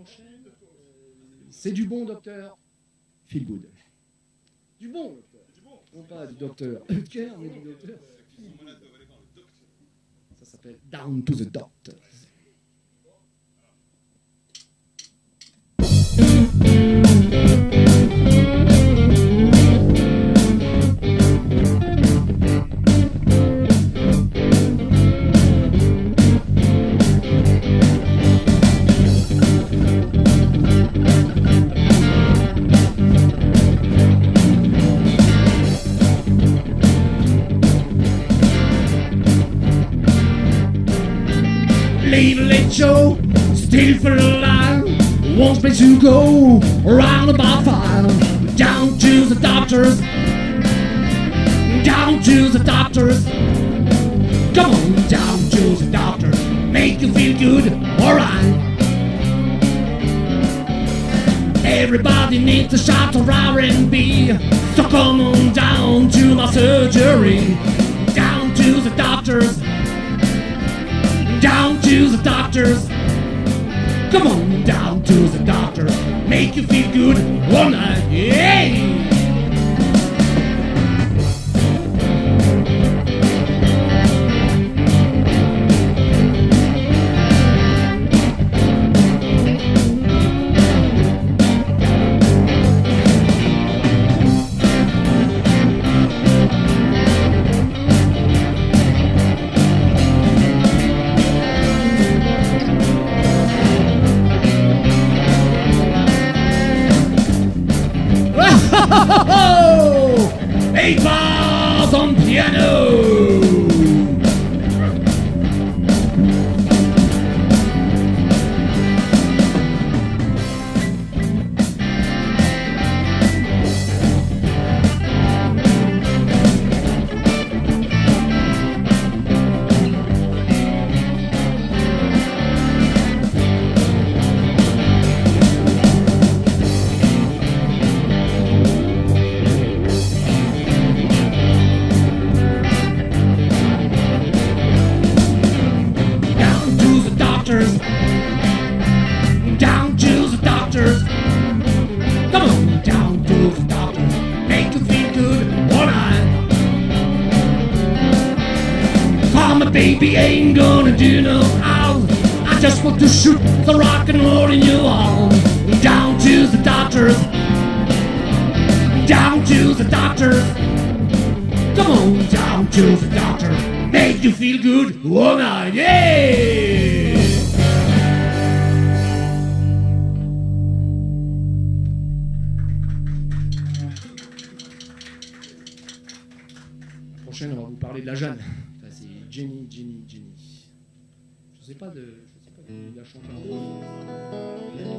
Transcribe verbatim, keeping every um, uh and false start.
prochaine, euh, c'est du bon docteur Feel Good. Du bon docteur. Non pas du docteur Hutker, mais du docteur. Ça s'appelle Down to the Doctor. Little Joe, still for a line, wants me to go around about five. Down to the doctors, down to the doctors. Come on, down to the doctors, make you feel good, alright. Everybody needs a shot of R and B, so come on down to my surgery. Down to the doctors, down to the doctors. Come on down to the doctor, make you feel good all night, yeah! Eight bars on piano. Down to the doctors. Come on, down to the doctors. Make you feel good all night. Call my baby, ain't gonna do no harm. I just want to shoot the rock and roll in your arm. Down to the doctors. Down to the doctors. Come on, down to the doctor. Make you feel good all night, yeah! La prochaine, on va vous parler de la Jeanne. Enfin, c'est Jenny, Jenny, Jenny. Je sais pas de, je sais pas de qui il a chanté en premier.